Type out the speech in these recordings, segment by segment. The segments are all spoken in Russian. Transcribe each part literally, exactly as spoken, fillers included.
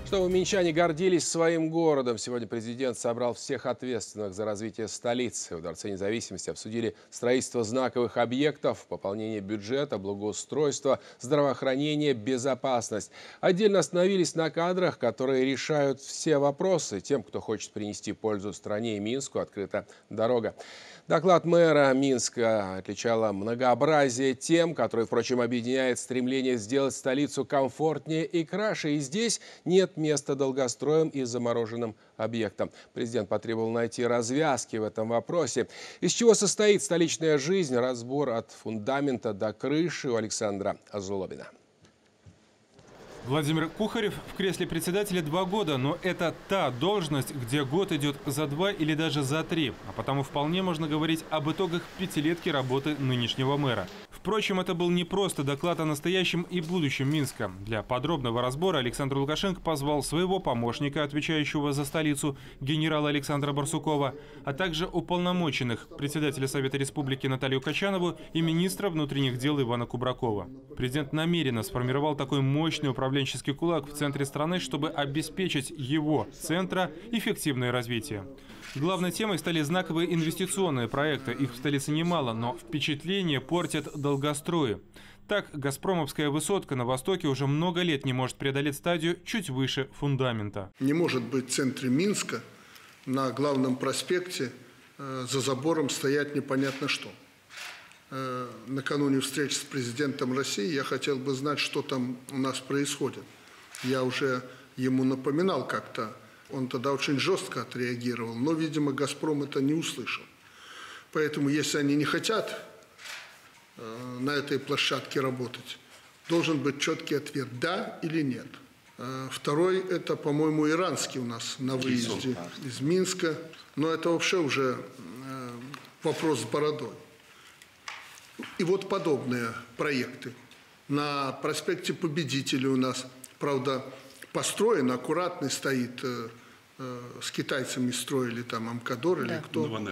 Чтобы минчане гордились своим городом, сегодня президент собрал всех ответственных за развитие столицы. В Дворце независимости обсудили строительство знаковых объектов, пополнение бюджета, благоустройство, здравоохранение, безопасность. Отдельно остановились на кадрах, которые решают все вопросы. Тем, кто хочет принести пользу стране и Минску, открыта дорога. Доклад мэра Минска отличало многообразие тем, которые, впрочем, объединяет стремление сделать столицу комфортнее и краше. И здесь нет места долгостроям и замороженным объектам. Президент потребовал найти развязки в этом вопросе. Из чего состоит столичная жизнь? Разбор от фундамента до крыши у Александра Азулобина. Владимир Кухарев в кресле председателя два года, но это та должность, где год идет за два или даже за три. А потому вполне можно говорить об итогах пятилетки работы нынешнего мэра. Впрочем, это был не просто доклад о настоящем и будущем Минска. Для подробного разбора Александр Лукашенко позвал своего помощника, отвечающего за столицу, генерала Александра Барсукова, а также уполномоченных председателя Совета Республики Наталью Качанову и министра внутренних дел Ивана Кубракова. Президент намеренно сформировал такой мощный управленческий кулак в центре страны, чтобы обеспечить его центра эффективное развитие. Главной темой стали знаковые инвестиционные проекты. Их в столице немало, но впечатление портят долгострои. Так, газпромовская высотка на востоке уже много лет не может преодолеть стадию чуть выше фундамента. Не может быть в центре Минска на главном проспекте э, за забором стоять непонятно что. Э, накануне встречи с президентом России я хотел бы знать, что там у нас происходит. Я уже ему напоминал как-то. Он тогда очень жестко отреагировал, но, видимо, «Газпром» это не услышал. Поэтому, если они не хотят э, на этой площадке работать, должен быть четкий ответ «да» или «нет». Э, второй – это, по-моему, иранский у нас на выезде из Минска. Но это вообще уже э, вопрос с бородой. И вот подобные проекты. На проспекте Победителей у нас, правда, построен, аккуратный стоит, э, э, с китайцами строили там Амкадор или да. кто. Новонеп.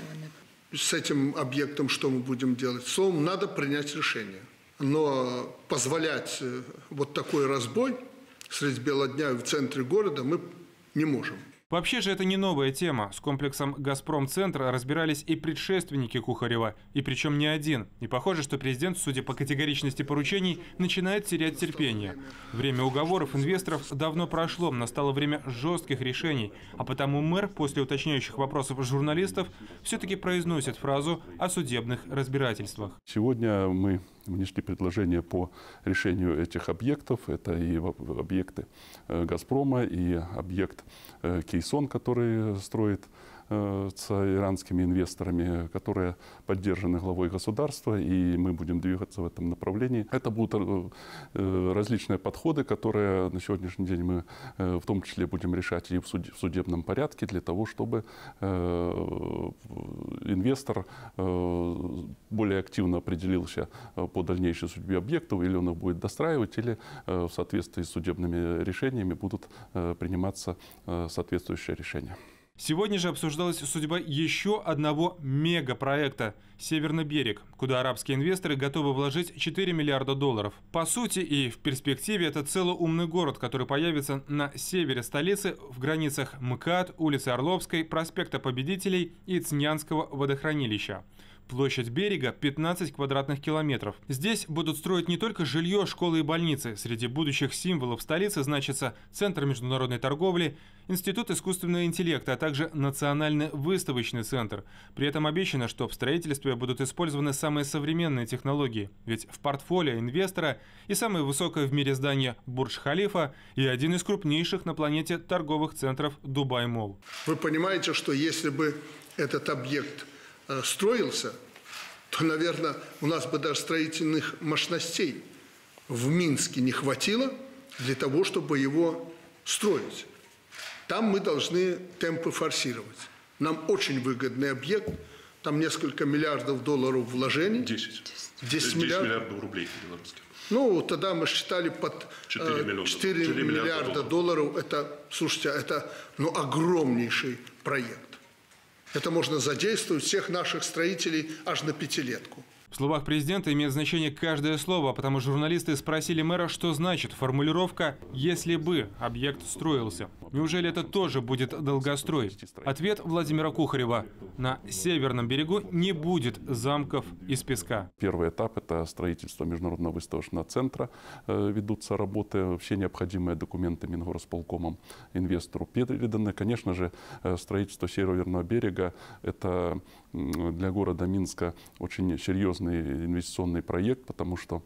С этим объектом что мы будем делать? Словом, надо принять решение. Но позволять э, вот такой разбой средь бела дня в центре города мы не можем. Вообще же это не новая тема. С комплексом «Газпром-центра» разбирались и предшественники Кухарева, и причем не один. И похоже, что президент, судя по категоричности поручений, начинает терять терпение. Время уговоров инвесторов давно прошло, настало время жестких решений. А потому мэр после уточняющих вопросов журналистов все-таки произносит фразу о судебных разбирательствах. Сегодня мы внесли предложение по решению этих объектов. Это и объекты «Газпрома», и объект «Кейсон», который строит с иранскими инвесторами, которые поддержаны главой государства, и мы будем двигаться в этом направлении. Это будут различные подходы, которые на сегодняшний день мы в том числе будем решать и в судебном порядке, для того, чтобы инвестор более активно определился по дальнейшей судьбе объектов, или он их будет достраивать, или в соответствии с судебными решениями будут приниматься соответствующие решения. Сегодня же обсуждалась судьба еще одного мегапроекта «Северный берег», куда арабские инвесторы готовы вложить четыре миллиарда долларов. По сути и в перспективе это целоумный город, который появится на севере столицы в границах МКАД, улицы Орловской, проспекта Победителей и Цнянского водохранилища. Площадь берега – пятнадцать квадратных километров. Здесь будут строить не только жилье, школы и больницы. Среди будущих символов столицы значится Центр международной торговли, Институт искусственного интеллекта, а также Национальный выставочный центр. При этом обещано, что в строительстве будут использованы самые современные технологии. Ведь в портфолио инвестора и самое высокое в мире здание Бурдж-Халифа, и один из крупнейших на планете торговых центров Дубай-Молл. Вы понимаете, что если бы этот объект строился, то, наверное, у нас бы даже строительных мощностей в Минске не хватило для того, чтобы его строить. Там мы должны темпы форсировать. Нам очень выгодный объект, там несколько миллиардов долларов вложений. десять. десять миллиардов. миллиардов рублей белорусских. Ну, тогда мы считали под четыре, четыре миллиарда долларов. Это, слушайте, это ну, огромнейший проект. Это можно задействовать всех наших строителей аж на пятилетку. В словах президента имеет значение каждое слово, потому журналисты спросили мэра, что значит формулировка «если бы объект строился». Неужели это тоже будет долгострой? Ответ Владимира Кухарева: на северном берегу не будет замков из песка. Первый этап – это строительство международного выставочного центра. Ведутся работы, все необходимые документы Мингорисполкомом инвестору переданы. Конечно же, строительство северного берега – это для города Минска очень серьезный инвестиционный проект, потому что,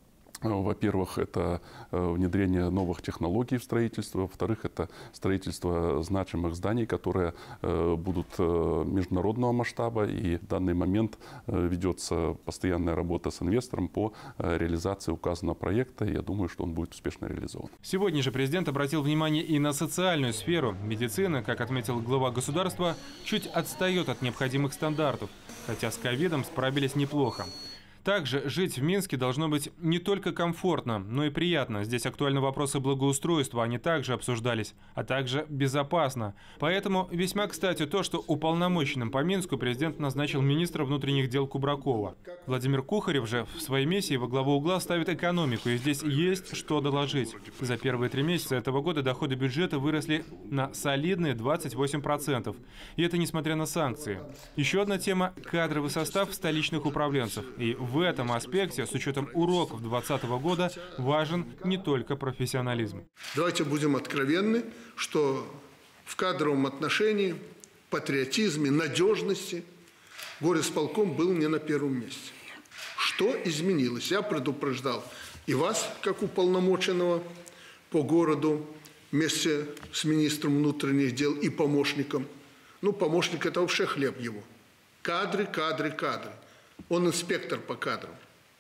во-первых, это внедрение новых технологий в строительство, во-вторых, это строительство значимых зданий, которые будут международного масштаба, и в данный момент ведется постоянная работа с инвестором по реализации указанного проекта, и я думаю, что он будет успешно реализован. Сегодня же президент обратил внимание и на социальную сферу. Медицина, как отметил глава государства, чуть отстает от необходимых стандартов, хотя с ковидом справились неплохо. Также жить в Минске должно быть не только комфортно, но и приятно. Здесь актуальны вопросы благоустройства, они также обсуждались, а также безопасно. Поэтому весьма кстати то, что уполномоченным по Минску президент назначил министра внутренних дел Кубракова. Владимир Кухарев же в своей миссии во главу угла ставит экономику, и здесь есть что доложить. За первые три месяца этого года доходы бюджета выросли на солидные двадцать восемь процентов. И это несмотря на санкции. Еще одна тема – кадровый состав столичных управленцев. И в В этом аспекте, с учетом уроков двадцатого года, важен не только профессионализм. Давайте будем откровенны, что в кадровом отношении, патриотизме, надежности горисполком был не на первом месте. Что изменилось? Я предупреждал и вас, как уполномоченного по городу, вместе с министром внутренних дел и помощником. Ну, помощник – это вообще хлеб его. Кадры, кадры, кадры. Он инспектор по кадрам.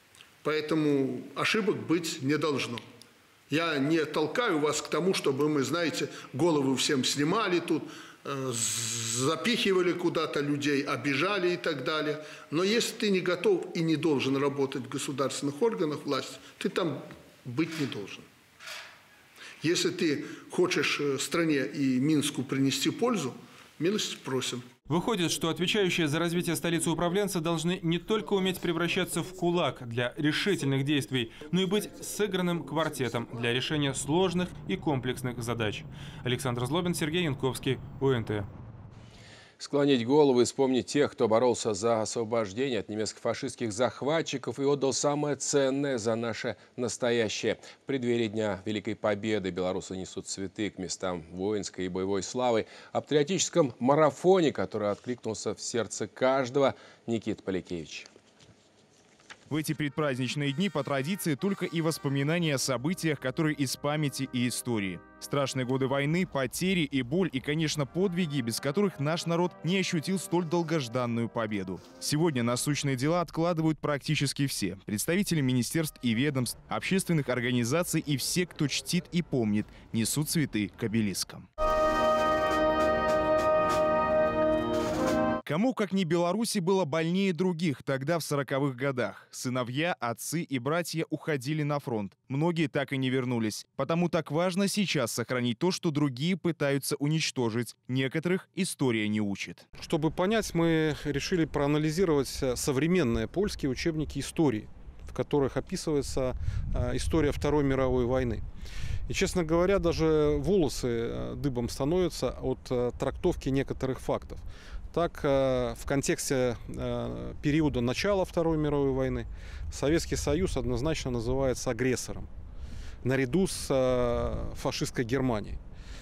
Поэтому ошибок быть не должно. Я не толкаю вас к тому, чтобы мы, знаете, головы всем снимали тут, э, запихивали куда-то людей, обижали и так далее. Но если ты не готов и не должен работать в государственных органах власти, ты там быть не должен. Если ты хочешь стране и Минску принести пользу, милости просим. Выходит, что отвечающие за развитие столицы управленцы должны не только уметь превращаться в кулак для решительных действий, но и быть сыгранным квартетом для решения сложных и комплексных задач. Александр Злобин, Сергей Янковский, УНТ. Склонить голову и вспомнить тех, кто боролся за освобождение от немецко-фашистских захватчиков и отдал самое ценное за наше настоящее. В преддверии Дня Великой Победы белорусы несут цветы к местам воинской и боевой славы. О патриотическом марафоне, который откликнулся в сердце каждого, Никита Полякевич. В эти предпраздничные дни по традиции только и воспоминания о событиях, которые из памяти и истории. Страшные годы войны, потери и боль, и, конечно, подвиги, без которых наш народ не ощутил столь долгожданную победу. Сегодня насущные дела откладывают практически все. Представители министерств и ведомств, общественных организаций и все, кто чтит и помнит, несут цветы к обелискам. Кому, как не Беларуси, было больнее других тогда в сороковых годах. Сыновья, отцы и братья уходили на фронт. Многие так и не вернулись. Потому так важно сейчас сохранить то, что другие пытаются уничтожить. Некоторых история не учит. Чтобы понять, мы решили проанализировать современные польские учебники истории, в которых описывается история Второй мировой войны. И, честно говоря, даже волосы дыбом становятся от трактовки некоторых фактов. Так, в контексте периода начала Второй мировой войны Советский Союз однозначно называется агрессором, наряду с фашистской Германией.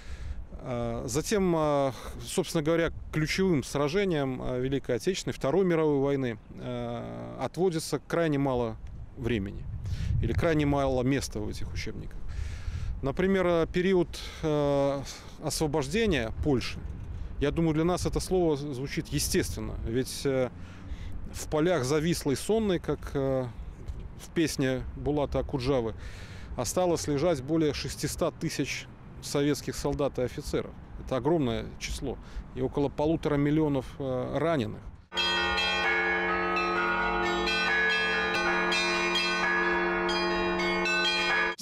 Затем, собственно говоря, ключевым сражением Великой Отечественной, Второй мировой войны отводится крайне мало времени или крайне мало места в этих учебниках. Например, период освобождения Польши. Я думаю, для нас это слово звучит естественно, ведь в полях завислой сонной, как в песне Булата Акуджавы, осталось лежать более шестисот тысяч советских солдат и офицеров. Это огромное число. И около полутора миллионов раненых.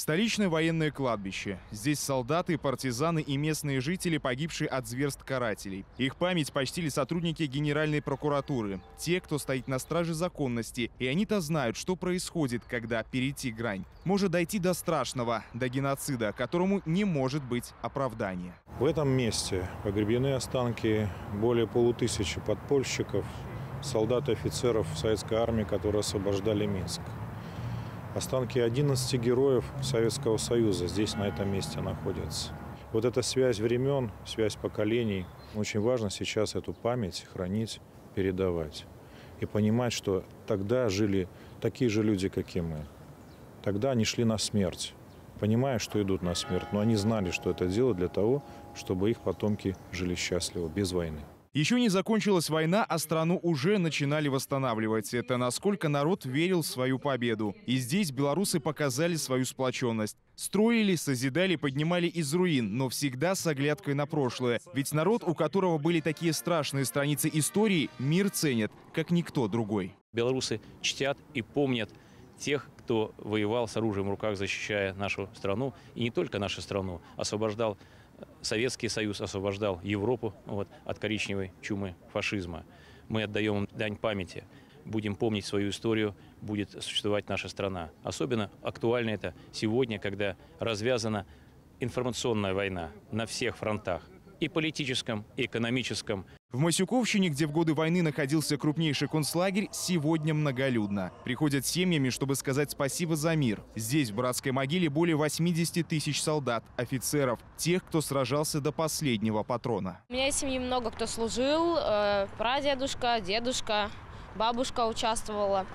Столичное военное кладбище. Здесь солдаты, партизаны и местные жители, погибшие от зверств карателей. Их память почтили сотрудники Генеральной прокуратуры. Те, кто стоит на страже законности. И они-то знают, что происходит, когда перейти грань. Может дойти до страшного, до геноцида, которому не может быть оправдания. В этом месте погребены останки более полутысячи подпольщиков, солдат и офицеров советской армии, которые освобождали Минск. Останки одиннадцати героев Советского Союза здесь, на этом месте, находятся. Вот эта связь времен, связь поколений. Очень важно сейчас эту память хранить, передавать. И понимать, что тогда жили такие же люди, как и мы. Тогда они шли на смерть, понимая, что идут на смерть. Но они знали, что это делают для того, чтобы их потомки жили счастливо, без войны. Еще не закончилась война, а страну уже начинали восстанавливать. Это насколько народ верил в свою победу. И здесь белорусы показали свою сплоченность. Строили, созидали, поднимали из руин, но всегда с оглядкой на прошлое. Ведь народ, у которого были такие страшные страницы истории, мир ценит, как никто другой. Белорусы чтят и помнят тех, кто воевал с оружием в руках, защищая нашу страну. И не только нашу страну, освобождал Советский Союз, освобождал Европу вот, от коричневой чумы фашизма. Мы отдаем им дань памяти. Будем помнить свою историю, будет существовать наша страна. Особенно актуально это сегодня, когда развязана информационная война на всех фронтах. И политическом, и экономическом. В Масюковщине, где в годы войны находился крупнейший концлагерь, сегодня многолюдно. Приходят семьями, чтобы сказать спасибо за мир. Здесь, в братской могиле, более восьмидесяти тысяч солдат, офицеров, тех, кто сражался до последнего патрона. У меня из семьи много кто служил. Прадедушка, дедушка, бабушка участвовала.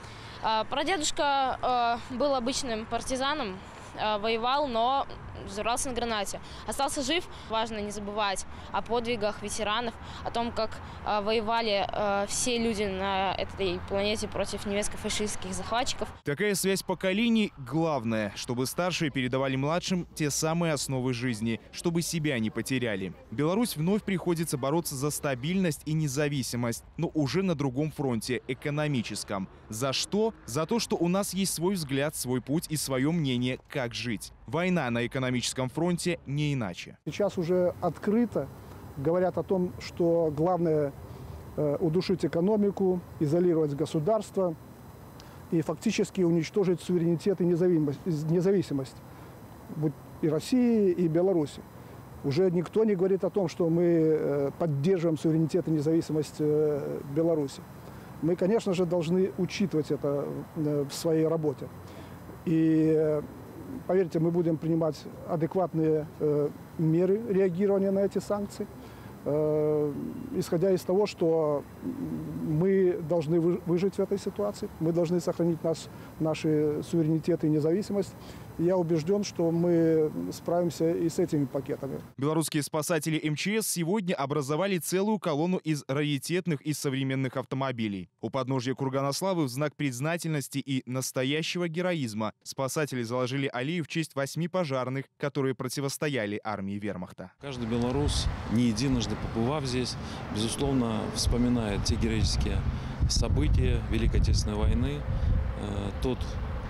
Прадедушка был обычным партизаном, воевал, но взорвался на гранате. Остался жив. Важно не забывать о подвигах ветеранов, о том, как э, воевали э, все люди на этой планете против немецко-фашистских захватчиков. Такая связь поколений главное, чтобы старшие передавали младшим те самые основы жизни, чтобы себя не потеряли. Беларусь вновь приходится бороться за стабильность и независимость, но уже на другом фронте, экономическом. За что? За то, что у нас есть свой взгляд, свой путь и свое мнение, как жить. Война на экономическом фронте не иначе. Сейчас уже открыто говорят о том, что главное э, удушить экономику, изолировать государство и фактически уничтожить суверенитет и независимость, независимость будь и России, и Беларуси. Уже никто не говорит о том, что мы э, поддерживаем суверенитет и независимость э, Беларуси. Мы, конечно же, должны учитывать это э, в своей работе. И э, поверьте, мы будем принимать адекватные э, меры реагирования на эти санкции, э, исходя из того, что мы должны выжить в этой ситуации, мы должны сохранить наш, наши суверенитет и независимость. Я убежден, что мы справимся и с этими пакетами. Белорусские спасатели эм че эс сегодня образовали целую колонну из раритетных и современных автомобилей. У подножья Кургана Славы в знак признательности и настоящего героизма спасатели заложили аллею в честь восьми пожарных, которые противостояли армии вермахта. Каждый белорус, не единожды побывав здесь, безусловно, вспоминает те героические события Великой Отечественной войны, э, тот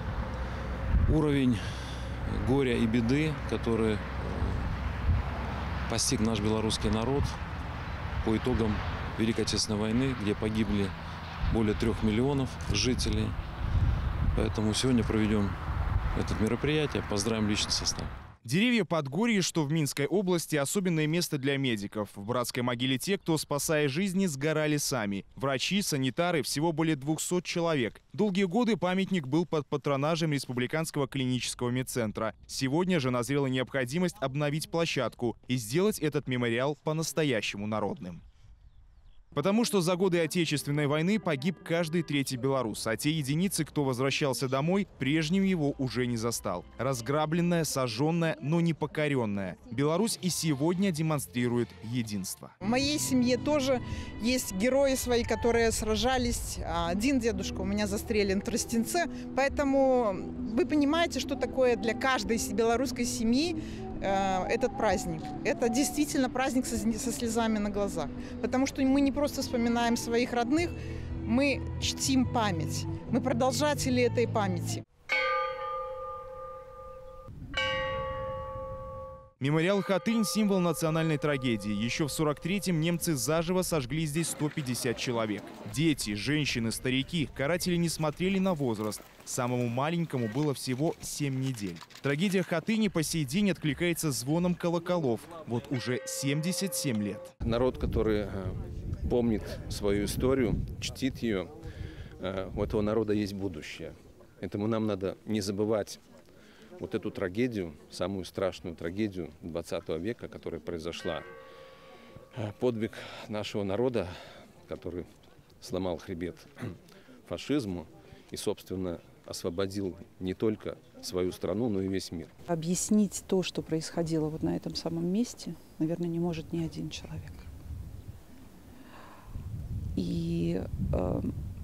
уровень горя и беды, который постиг наш белорусский народ по итогам Великой Отечественной войны, где погибли более трех миллионов жителей. Поэтому сегодня проведем это мероприятие, поздравим личный состав. Деревья Подгорья, что в Минской области, особенное место для медиков. В братской могиле те, кто, спасая жизни, сгорали сами. Врачи, санитары, всего более двухсот человек. Долгие годы памятник был под патронажем Республиканского клинического медцентра. Сегодня же назрела необходимость обновить площадку и сделать этот мемориал по-настоящему народным. Потому что за годы Отечественной войны погиб каждый третий белорус, а те единицы, кто возвращался домой, прежним его уже не застал. Разграбленная, сожженная, но не покоренная. Беларусь и сегодня демонстрирует единство. В моей семье тоже есть герои свои, которые сражались. Один дедушка у меня застрелен в Тростенце, поэтому вы понимаете, что такое для каждой белорусской семьи этот праздник. Это действительно праздник со, со слезами на глазах. Потому что мы не просто вспоминаем своих родных, мы чтим память. Мы продолжатели этой памяти. Мемориал Хатынь – символ национальной трагедии. Еще в сорок третьем немцы заживо сожгли здесь сто пятьдесят человек. Дети, женщины, старики. Каратели не смотрели на возраст. Самому маленькому было всего семь недель. Трагедия Хатыни по сей день откликается звоном колоколов. Вот уже семьдесят семь лет. Народ, который помнит свою историю, чтит ее, у этого народа есть будущее. Поэтому нам надо не забывать вот эту трагедию, самую страшную трагедию двадцатого века, которая произошла. Подвиг нашего народа, который сломал хребет фашизму и, собственно, освободил не только свою страну, но и весь мир. Объяснить то, что происходило вот на этом самом месте, наверное, не может ни один человек. И э,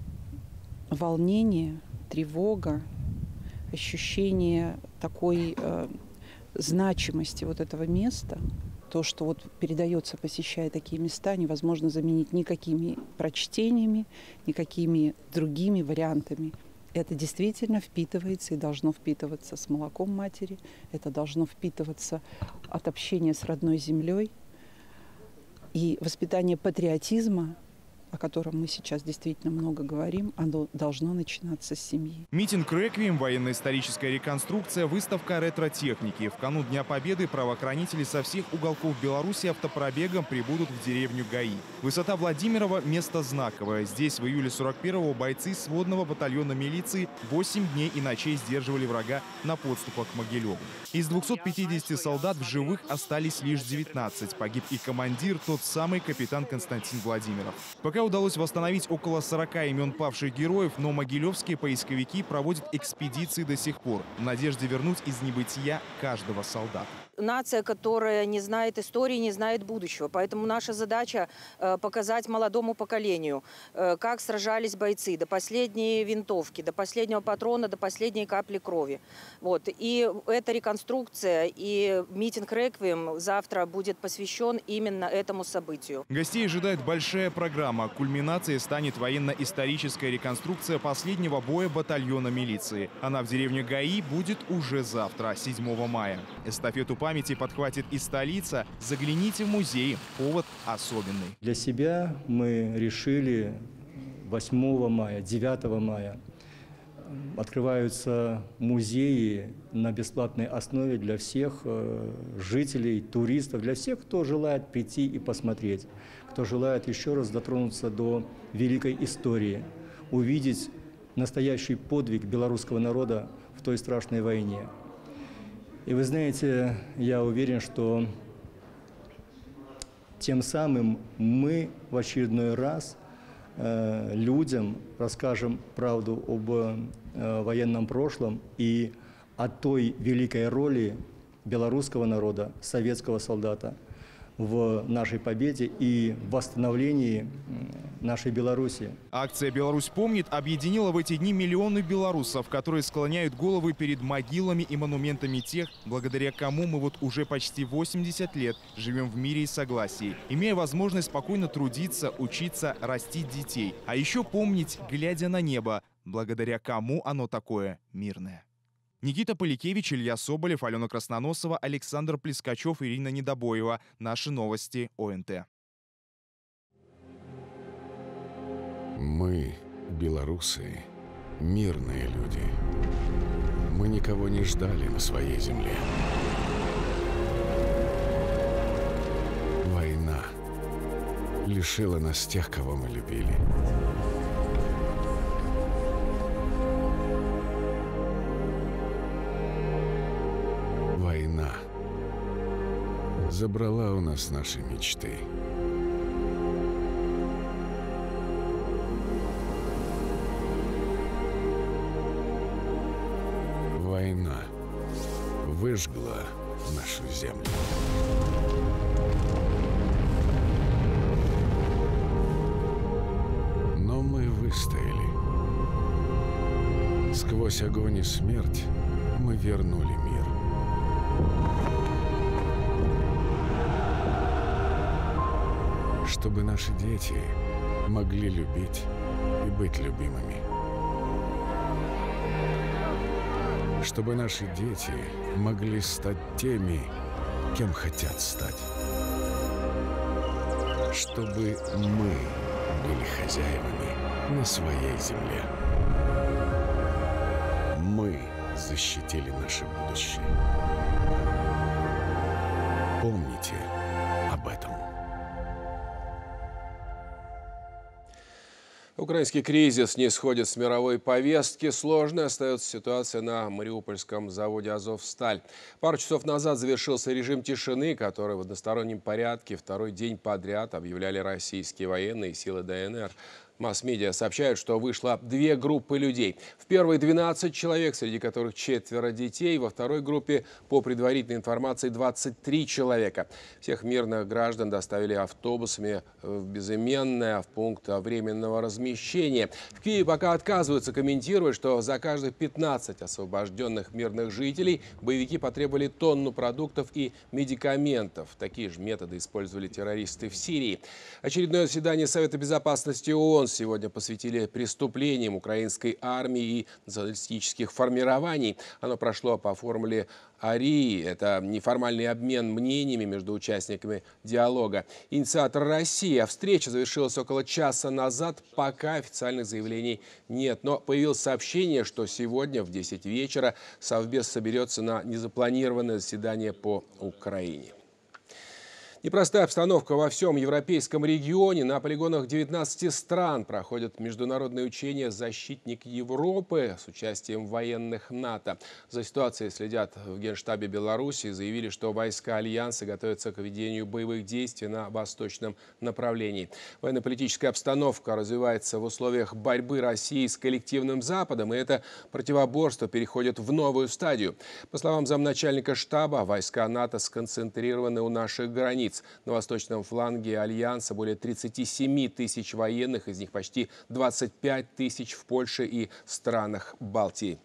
волнение, тревога, ощущение такой э, значимости вот этого места, то, что вот передается, посещая такие места, невозможно заменить никакими прочтениями, никакими другими вариантами. Это действительно впитывается и должно впитываться с молоком матери, это должно впитываться от общения с родной землей. И воспитание патриотизма, о котором мы сейчас действительно много говорим, оно должно начинаться с семьи. Митинг «Реквием», военно-историческая реконструкция, выставка ретро-техники. В канун Дня Победы правоохранители со всех уголков Беларуси автопробегом прибудут в деревню ГАИ. Высота Владимирова – место знаковое. Здесь в июле сорок первого бойцы сводного батальона милиции восемь дней и ночей сдерживали врага на подступах к Могилеву. Из двухсот пятидесяти солдат в живых остались лишь девятнадцать. Погиб и командир, тот самый капитан Константин Владимиров. Пока удалось восстановить около сорока имен павших героев, но могилевские поисковики проводят экспедиции до сих пор в надежде вернуть из небытия каждого солдата. Нация, которая не знает истории, не знает будущего. Поэтому наша задача э, показать молодому поколению, э, как сражались бойцы до последней винтовки, до последнего патрона, до последней капли крови. Вот. И эта реконструкция и митинг «Реквием» завтра будет посвящен именно этому событию. Гостей ожидает большая программа. Кульминацией станет военно-историческая реконструкция последнего боя батальона милиции. Она в деревне ГАИ будет уже завтра, седьмого мая. Эстафету памяти подхватит и столица. Загляните в музей. Повод особенный. Для себя мы решили восьмого мая, девятого мая открываются музеи на бесплатной основе для всех жителей, туристов, для всех, кто желает прийти и посмотреть, кто желает еще раз дотронуться до великой истории, увидеть настоящий подвиг белорусского народа в той страшной войне. И вы знаете, я уверен, что тем самым мы в очередной раз э, людям расскажем правду об э, военном прошлом и о той великой роли белорусского народа, советского солдата в нашей победе и восстановлении нашей Беларуси. Акция «Беларусь помнит» объединила в эти дни миллионы белорусов, которые склоняют головы перед могилами и монументами тех, благодаря кому мы вот уже почти восемьдесят лет живем в мире и согласии, имея возможность спокойно трудиться, учиться, растить детей. А еще помнить, глядя на небо, благодаря кому оно такое мирное. Никита Поликевич, Илья Соболев, Алена Красноносова, Александр Плескачев, Ирина Недобоева. Наши новости ОНТ. Мы, белорусы, мирные люди. Мы никого не ждали на своей земле. Война лишила нас тех, кого мы любили. Война забрала у нас наши мечты. Война выжгла нашу землю. Но мы выстояли. Сквозь огонь и смерть мы вернули мир. Чтобы наши дети могли любить и быть любимыми. Чтобы наши дети могли стать теми, кем хотят стать. Чтобы мы были хозяевами на своей земле. Мы защитили наше будущее. Помните об этом. Украинский кризис не сходит с мировой повестки. Сложной остается ситуация на мариупольском заводе «Азовсталь». Пару часов назад завершился режим тишины, который в одностороннем порядке второй день подряд объявляли российские военные силы ДНР. Масс-медиа сообщают, что вышло две группы людей. В первой двенадцать человек, среди которых четверо детей. Во второй группе, по предварительной информации, двадцать три человека. Всех мирных граждан доставили автобусами в Безыменное, в пункт временного размещения. В Киеве пока отказываются комментировать, что за каждых пятнадцать освобожденных мирных жителей боевики потребовали тонну продуктов и медикаментов. Такие же методы использовали террористы в Сирии. Очередное заседание Совета безопасности ООН сегодня посвятили преступлениям украинской армии и националистических формирований. Оно прошло по формуле АРИ. Это неформальный обмен мнениями между участниками диалога. Инициатор России. Встреча завершилась около часа назад. Пока официальных заявлений нет. Но появилось сообщение, что сегодня в десять вечера Совбез соберется на незапланированное заседание по Украине. Непростая обстановка во всем европейском регионе. На полигонах девятнадцати стран проходят международные учения «Защитник Европы» с участием военных НАТО. За ситуацией следят в Генштабе Беларуси. Заявили, что войска Альянса готовятся к ведению боевых действий на восточном направлении. Военно-политическая обстановка развивается в условиях борьбы России с коллективным Западом. И это противоборство переходит в новую стадию. По словам замначальника штаба, войска НАТО сконцентрированы у наших границ. На восточном фланге Альянса более тридцати семи тысяч военных, из них почти двадцать пять тысяч в Польше и странах Балтии.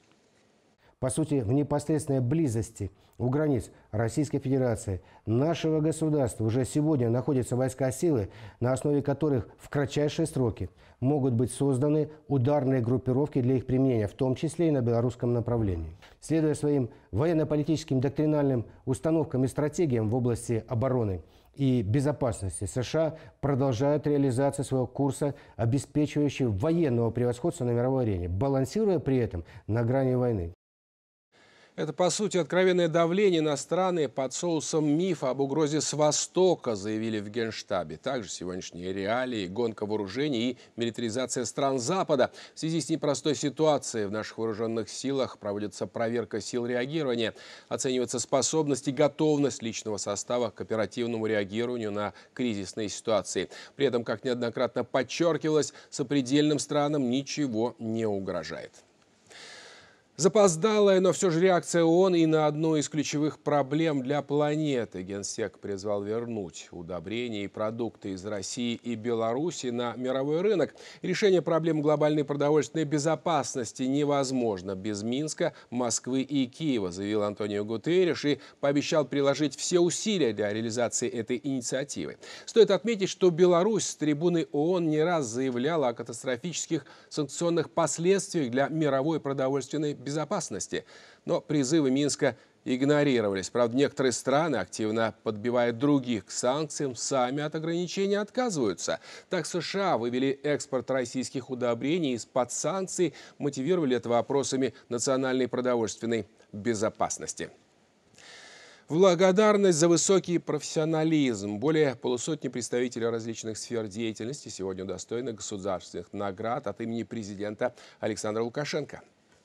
По сути, в непосредственной близости у границ Российской Федерации нашего государства уже сегодня находятся войска силы, на основе которых в кратчайшие сроки могут быть созданы ударные группировки для их применения, в том числе и на белорусском направлении. Следуя своим военно-политическим доктринальным установкам и стратегиям в области обороны и безопасности, США продолжают реализацию своего курса, обеспечивающего военного превосходства на мировой арене, балансируя при этом на грани войны. Это, по сути, откровенное давление на страны под соусом мифа об угрозе с Востока, заявили в Генштабе. Также сегодняшние реалии, гонка вооружений и милитаризация стран Запада. В связи с непростой ситуацией в наших вооруженных силах проводится проверка сил реагирования. Оценивается способность и готовность личного состава к оперативному реагированию на кризисные ситуации. При этом, как неоднократно подчеркивалось, сопредельным странам ничего не угрожает. Запоздалая, но все же реакция ООН и на одну из ключевых проблем для планеты. Генсек призвал вернуть удобрения и продукты из России и Беларуси на мировой рынок. Решение проблем глобальной продовольственной безопасности невозможно без Минска, Москвы и Киева, заявил Антонио Гутерриш и пообещал приложить все усилия для реализации этой инициативы. Стоит отметить, что Беларусь с трибуны ООН не раз заявляла о катастрофических санкционных последствиях для мировой продовольственной безопасности. безопасности. Но призывы Минска игнорировались. Правда, некоторые страны, активно подбивая других к санкциям, сами от ограничений отказываются. Так США вывели экспорт российских удобрений из-под санкций, мотивировали это вопросами национальной продовольственной безопасности. В благодарность за высокий профессионализм более полусотни представителей различных сфер деятельности сегодня удостоены государственных наград от имени президента Александра Лукашенко.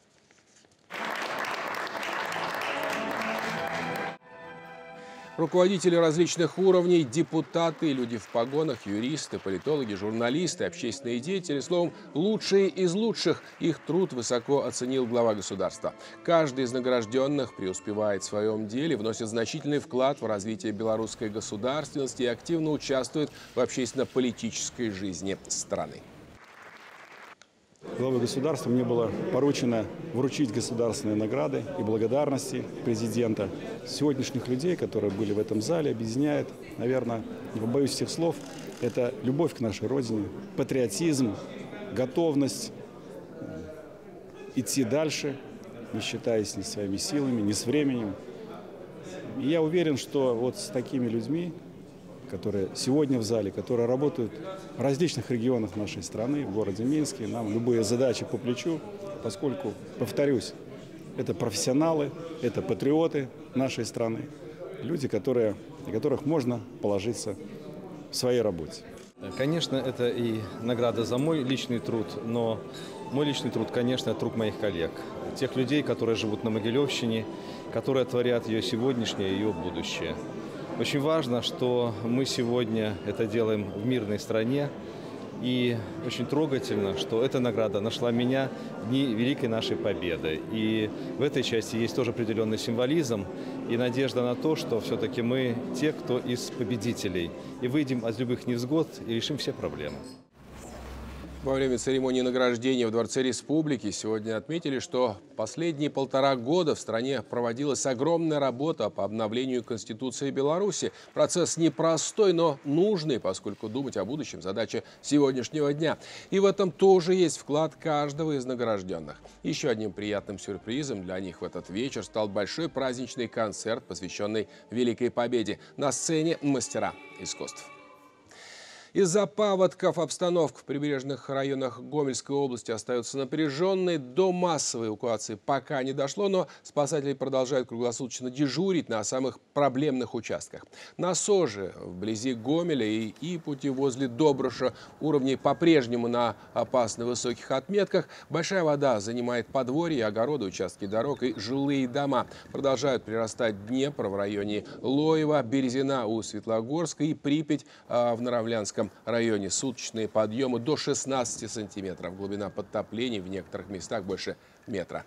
Руководители различных уровней, депутаты, люди в погонах, юристы, политологи, журналисты, общественные деятели, словом, лучшие из лучших. Их труд высоко оценил глава государства. Каждый из награжденных преуспевает в своем деле, вносит значительный вклад в развитие белорусской государственности и активно участвует в общественно-политической жизни страны. Главой государства мне было поручено вручить государственные награды и благодарности президента. Сегодняшних людей, которые были в этом зале, объединяет, наверное, не побоюсь всех слов, это любовь к нашей родине, патриотизм, готовность идти дальше, не считаясь ни своими силами, ни с временем. И я уверен, что вот с такими людьми, которые сегодня в зале, которые работают в различных регионах нашей страны, в городе Минске, нам любые задачи по плечу, поскольку, повторюсь, это профессионалы, это патриоты нашей страны, люди, которые, на которых можно положиться в своей работе. Конечно, это и награда за мой личный труд, но мой личный труд, конечно, это труд моих коллег, тех людей, которые живут на Могилевщине, которые творят ее сегодняшнее и ее будущее. Очень важно, что мы сегодня это делаем в мирной стране. И очень трогательно, что эта награда нашла меня в дни Великой нашей Победы. И в этой части есть тоже определенный символизм и надежда на то, что все-таки мы те, кто из победителей. И выйдем от любых невзгод и решим все проблемы. Во время церемонии награждения в Дворце Республики сегодня отметили, что последние полтора года в стране проводилась огромная работа по обновлению Конституции Беларуси. Процесс непростой, но нужный, поскольку думать о будущем – задача сегодняшнего дня. И в этом тоже есть вклад каждого из награжденных. Еще одним приятным сюрпризом для них в этот вечер стал большой праздничный концерт, посвященный Великой Победе. На сцене мастера искусств. Из-за паводков обстановка в прибрежных районах Гомельской области остается напряженной. До массовой эвакуации пока не дошло, но спасатели продолжают круглосуточно дежурить на самых проблемных участках. На Соже, вблизи Гомеля и Ипути, возле Добруша, уровни по-прежнему на опасно высоких отметках. Большая вода занимает подворья, огороды, участки дорог и жилые дома. Продолжают прирастать Днепр в районе Лоева, Березина у Светлогорска и Припять в Наравлянском районе. Суточные подъемы до шестнадцати сантиметров. Глубина подтоплений в некоторых местах больше метра.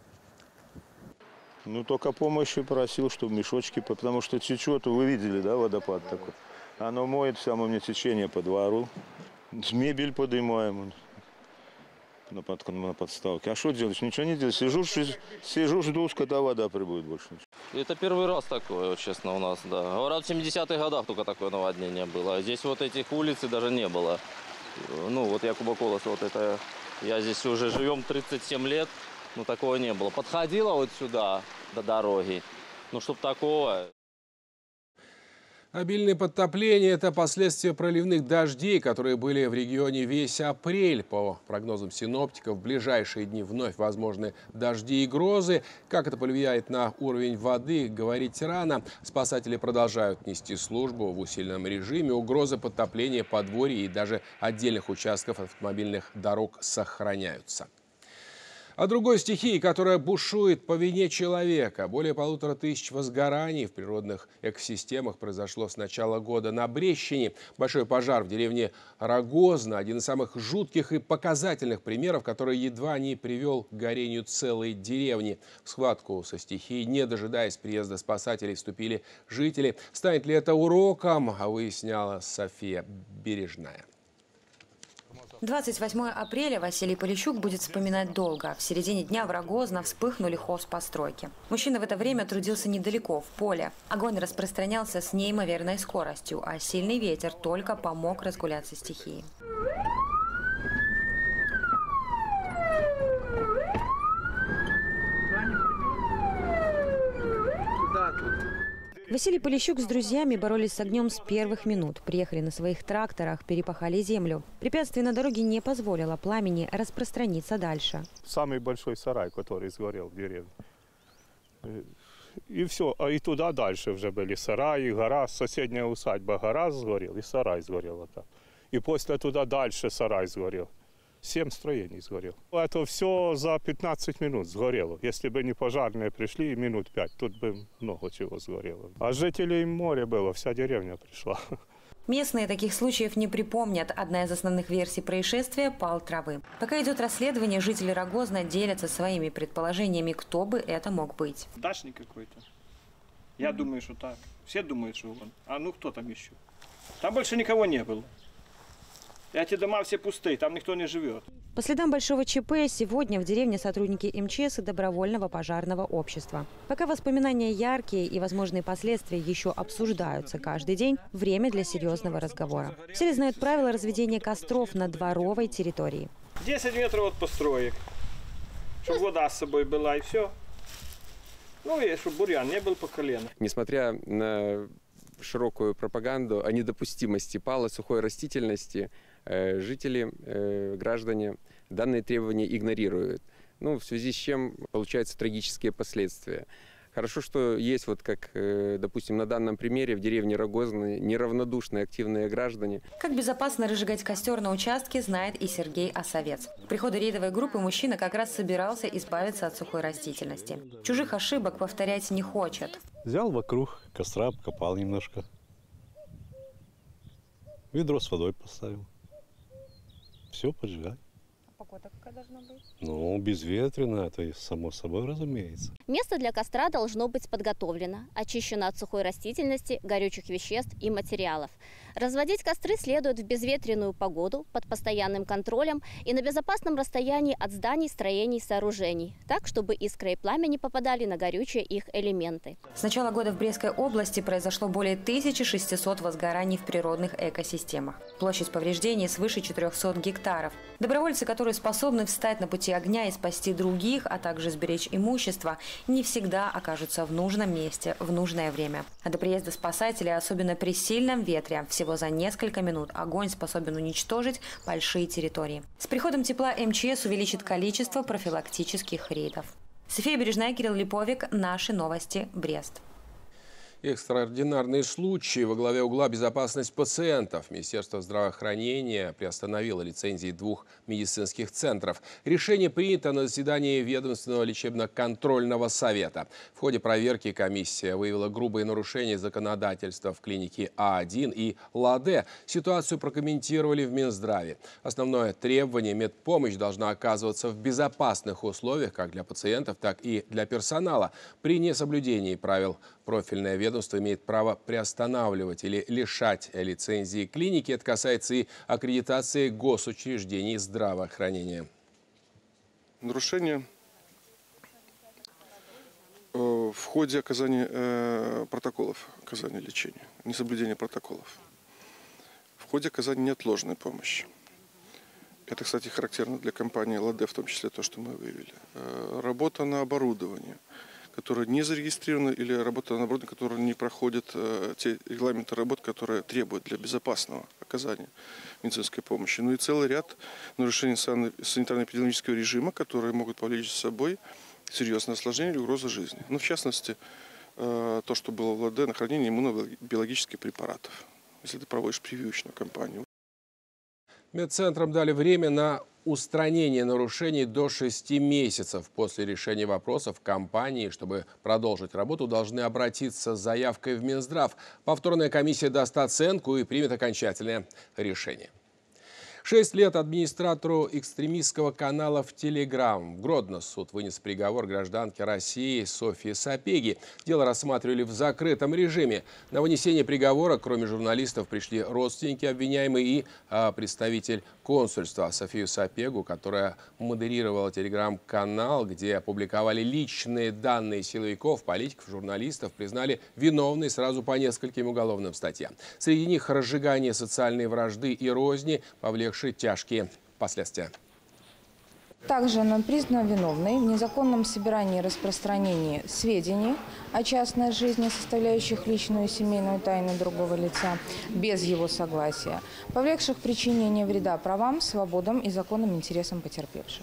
Ну, только помощи просил, чтобы мешочки, потому что течет, вы видели, да, водопад такой. Оно моет само мне течение по двору. Мебель поднимаем на, под, на подставке. А что делать? Ничего не делать. Сижу, сижу, жду, когда вода прибудет больше. Это первый раз такое, честно, у нас, да. Говорят, в семидесятых годах только такое наводнение было. Здесь вот этих улиц даже не было. Ну, вот Якуба Колоса, вот это, я здесь уже живем тридцать семь лет, но такого не было. Подходила вот сюда, до дороги, ну, чтоб такого... Обильные подтопления – это последствия проливных дождей, которые были в регионе весь апрель. По прогнозам синоптиков, в ближайшие дни вновь возможны дожди и грозы. Как это повлияет на уровень воды, говорить рано. Спасатели продолжают нести службу в усиленном режиме. Угрозы подтопления подворий и даже отдельных участков автомобильных дорог сохраняются. О другой стихии, которая бушует по вине человека. Более полутора тысяч возгораний в природных экосистемах произошло с начала года на Брещине. Большой пожар в деревне Рогозна – один из самых жутких и показательных примеров, который едва не привел к горению целой деревни. В схватку со стихией, не дожидаясь приезда спасателей, вступили жители. Станет ли это уроком, выясняла София Бережная. двадцать восьмое апреля Василий Полищук будет вспоминать долго. В середине дня в Рогозно вспыхнули хозпостройки. Мужчина в это время трудился недалеко, в поле. Огонь распространялся с неимоверной скоростью, а сильный ветер только помог разгуляться стихии. Василий Полищук с друзьями боролись с огнем с первых минут. Приехали на своих тракторах, перепахали землю. Препятствие на дороге не позволило пламени распространиться дальше. Самый большой сарай, который сгорел в деревне. И все. А и туда дальше уже были сараи, гора, соседняя усадьба, гора сгорел, и сарай сгорел. Вот так. И после туда дальше сарай сгорел. Семь строений сгорел. Это все за пятнадцать минут сгорело. Если бы не пожарные пришли, минут пять, тут бы много чего сгорело. А жителей море было, вся деревня пришла. Местные таких случаев не припомнят. Одна из основных версий происшествия – пал травы. Пока идет расследование, жители Рогозна делятся своими предположениями, кто бы это мог быть. Дачник какой-то. Я думаю, что так. Все думают, что он. А ну кто там еще? Там больше никого не было. Эти дома все пустые, там никто не живет. По следам большого ЧП сегодня в деревне сотрудники эм че эс и добровольного пожарного общества. Пока воспоминания яркие и возможные последствия еще обсуждаются каждый день, время для серьезного разговора. Все знают правила разведения костров на дворовой территории. десять метров от построек, чтобы вода с собой была, и все. Ну и чтобы бурьян не был по колено. Несмотря на широкую пропаганду о недопустимости пала сухой растительности, жители, граждане данные требования игнорируют. Ну, в связи с чем получаются трагические последствия. Хорошо, что есть, вот как, допустим, на данном примере в деревне Рогозны неравнодушные активные граждане. Как безопасно разжигать костер на участке, знает и Сергей Осовец. К приходу рейдовой группы мужчина как раз собирался избавиться от сухой растительности. Чужих ошибок повторять не хочет. Взял вокруг костра, покопал немножко. Ведро с водой поставил. Все, поджигай. Погода какая должна быть? Ну, безветренно, это и само собой разумеется. Место для костра должно быть подготовлено, очищено от сухой растительности, горючих веществ и материалов. Разводить костры следует в безветренную погоду, под постоянным контролем и на безопасном расстоянии от зданий, строений, сооружений, так, чтобы искры и пламя не попадали на горючие их элементы. С начала года в Брестской области произошло более тысячи шестисот возгораний в природных экосистемах. Площадь повреждений свыше четырёхсот гектаров. Добровольцы, которые способны встать на пути огня и спасти других, а также сберечь имущество, не всегда окажутся в нужном месте в нужное время. А до приезда спасателей, особенно при сильном ветре, всего за несколько минут огонь способен уничтожить большие территории. С приходом тепла эм че эс увеличит количество профилактических рейдов. София Бережная, Кирилл Липовик. Наши новости. Брест. Экстраординарные случаи. Во главе угла безопасность пациентов. Министерство здравоохранения приостановило лицензии двух медицинских центров. Решение принято на заседании ведомственного лечебно-контрольного совета. В ходе проверки комиссия выявила грубые нарушения законодательства в клинике А один и ЛАДЭ. Ситуацию прокомментировали в Минздраве. Основное требование – медпомощь должна оказываться в безопасных условиях как для пациентов, так и для персонала. При несоблюдении правил профильное ведомство имеет право приостанавливать или лишать лицензии клиники. Это касается и аккредитации госучреждений здравоохранения. Нарушение в ходе оказания протоколов оказания лечения, несоблюдение протоколов, в ходе оказания неотложной помощи. Это, кстати, характерно для компании ЛАДЭ, в том числе то, что мы выявили. Работа на оборудовании, которая не зарегистрирована, или работа на оборудовании, которая не проходит э, те регламенты работ, которые требуют для безопасного оказания медицинской помощи. Ну и целый ряд нарушений санитарно-эпидемиологического режима, которые могут повлечь за собой серьезное осложнение или угрозу жизни. Ну, в частности, э, то, что было в ЛАДЭ, на хранение иммунобиологических препаратов, если ты проводишь прививочную кампанию. Медцентрам дали время на устранение нарушений до шести месяцев. После решения вопросов компании, чтобы продолжить работу, должны обратиться с заявкой в Минздрав. Повторная комиссия даст оценку и примет окончательное решение. Шесть лет администратору экстремистского канала в Телеграм. В Гродно суд вынес приговор гражданке России Софье Сапеги. Дело рассматривали в закрытом режиме. На вынесение приговора, кроме журналистов, пришли родственники обвиняемой и а, представитель консульства. Софию Сапегу, которая модерировала телеграм-канал, где опубликовали личные данные силовиков, политиков, журналистов, признали виновной сразу по нескольким уголовным статьям. Среди них разжигание социальной вражды и розни, повлекшие тяжкие последствия. Также она признана виновной в незаконном собирании и распространении сведений о частной жизни, составляющих личную и семейную тайну другого лица, без его согласия, повлекших причинение вреда правам, свободам и законным интересам потерпевших.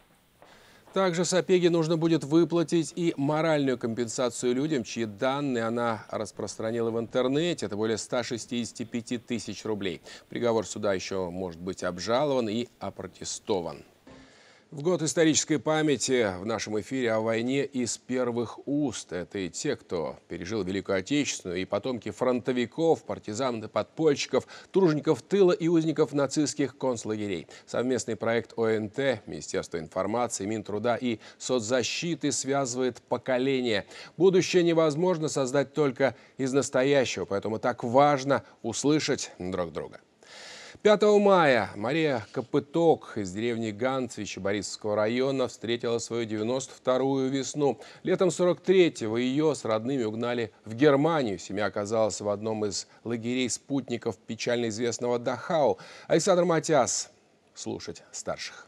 Также Сапеге нужно будет выплатить и моральную компенсацию людям, чьи данные она распространила в интернете. Это более ста шестидесяти пяти тысяч рублей. Приговор суда еще может быть обжалован и опротестован. В год исторической памяти в нашем эфире о войне из первых уст. Это и те, кто пережил Великую Отечественную, и потомки фронтовиков, партизан и подпольщиков, тружеников тыла и узников нацистских концлагерей. Совместный проект О Н Т, Министерство информации, Минтруда и соцзащиты связывает поколения. Будущее невозможно создать только из настоящего, поэтому так важно услышать друг друга. пятого мая Мария Копыток из деревни Ганцвичи Борисовского района встретила свою девяносто вторую весну. Летом сорок третьего ее с родными угнали в Германию. Семья оказалась в одном из лагерей спутников печально известного Дахау. Александр Матяс. Слушать старших.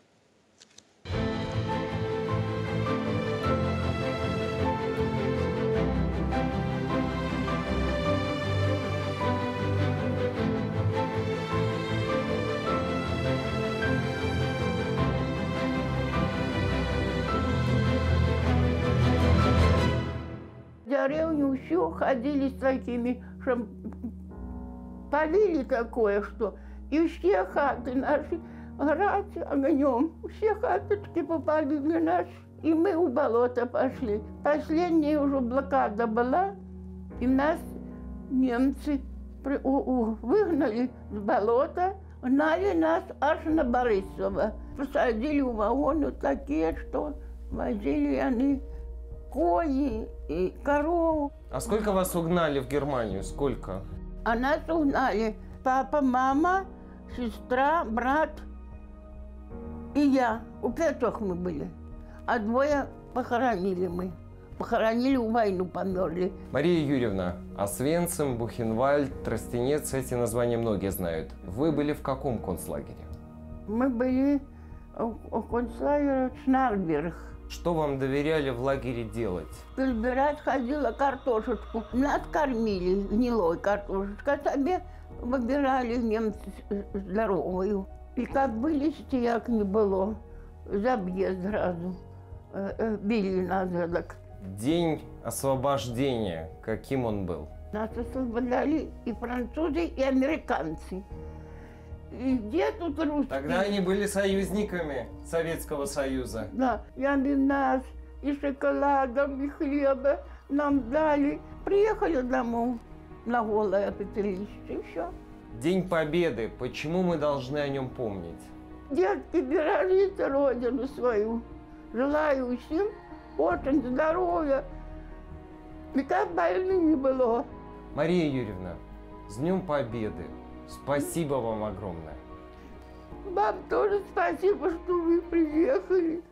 все ходили с такими, что полили такое, что и все хаты наши горят огнем. Все хаточки попалили наши. И мы у болота пошли. Последняя уже блокада была, и нас немцы выгнали с болота, гнали нас аж на Борисово. Посадили в вагоны такие, что возили они кони и коров. А сколько вас угнали в Германию? Сколько? А нас угнали папа, мама, сестра, брат и я. У пятых мы были. А двое похоронили мы. Похоронили, в войну померли. Мария Юрьевна, Освенцим, Бухенвальд, Тростенец, эти названия многие знают. Вы были в каком концлагере? Мы были в концлагере Шнарберг. Что вам доверяли в лагере делать? Перебирать ходила картошечку. Нас кормили гнилой картошечкой, а себе выбирали немцы здоровую. И как вылезти, як не было, заб'є сразу. Били нас так. День освобождения, каким он был? Нас освобождали и французы, и американцы. И где тут русские? Тогда они были союзниками Советского Союза. Да, и они нас и шоколадом, и хлеба нам дали. Приехали домой на голое пепелище, и все. День Победы. Почему мы должны о нем помнить? Детки, берегите родину свою. Желаю всем очень здоровья. И как больны не было. Мария Юрьевна, с Днем Победы. Спасибо вам огромное. Вам тоже спасибо, что вы приехали.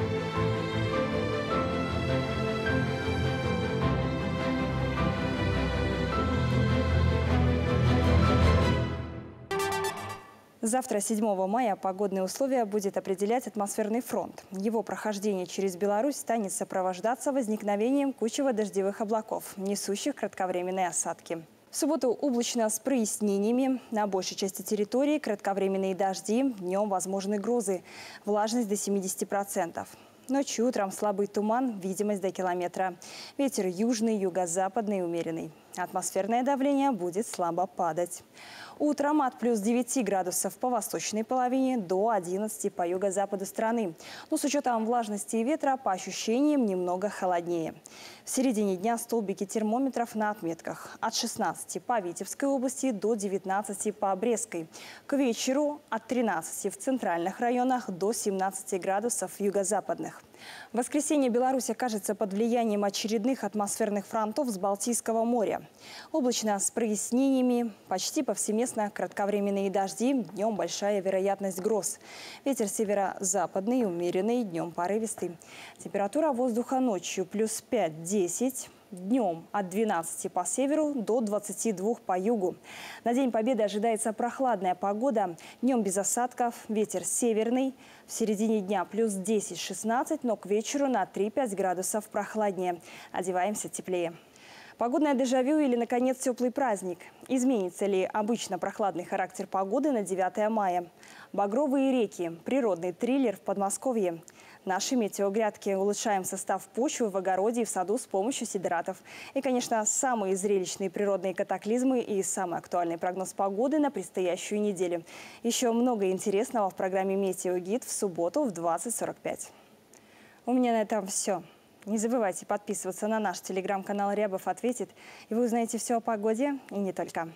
Завтра, седьмого мая, погодные условия будет определять атмосферный фронт. Его прохождение через Беларусь станет сопровождаться возникновением кучево-дождевых облаков, несущих кратковременные осадки. В субботу облачно с прояснениями. На большей части территории кратковременные дожди, днем возможны грозы. Влажность до семидесяти процентов. Ночью, утром слабый туман, видимость до километра. Ветер южный, юго-западный, умеренный. Атмосферное давление будет слабо падать. Утром от плюс девяти градусов по восточной половине до одиннадцати по юго-западу страны. Но с учетом влажности и ветра по ощущениям немного холоднее. В середине дня столбики термометров на отметках. От шестнадцати по Витебской области до девятнадцати по Брестской. К вечеру от тринадцати в центральных районах до семнадцати градусов юго-западных. В воскресенье Беларусь окажется под влиянием очередных атмосферных фронтов с Балтийского моря. Облачно с прояснениями, почти повсеместно кратковременные дожди, днем большая вероятность гроз. Ветер северо-западный, умеренный, днем порывистый. Температура воздуха ночью плюс пять-десять. Днем от двенадцати по северу до двадцати двух по югу. На День Победы ожидается прохладная погода. Днем без осадков, ветер северный. В середине дня плюс десять-шестнадцать, но к вечеру на три-пять градусов прохладнее. Одеваемся теплее. Погодное дежавю или, наконец, теплый праздник. Изменится ли обычно прохладный характер погоды на девятое мая? Багровые реки. Природный триллер в Подмосковье. Наши метеогрядки. Улучшаем состав почвы в огороде и в саду с помощью сидератов. И, конечно, самые зрелищные природные катаклизмы и самый актуальный прогноз погоды на предстоящую неделю. Еще много интересного в программе «Метеогид» в субботу в двадцать сорок пять. У меня на этом все. Не забывайте подписываться на наш телеграм-канал «Рябов ответит», и вы узнаете все о погоде и не только.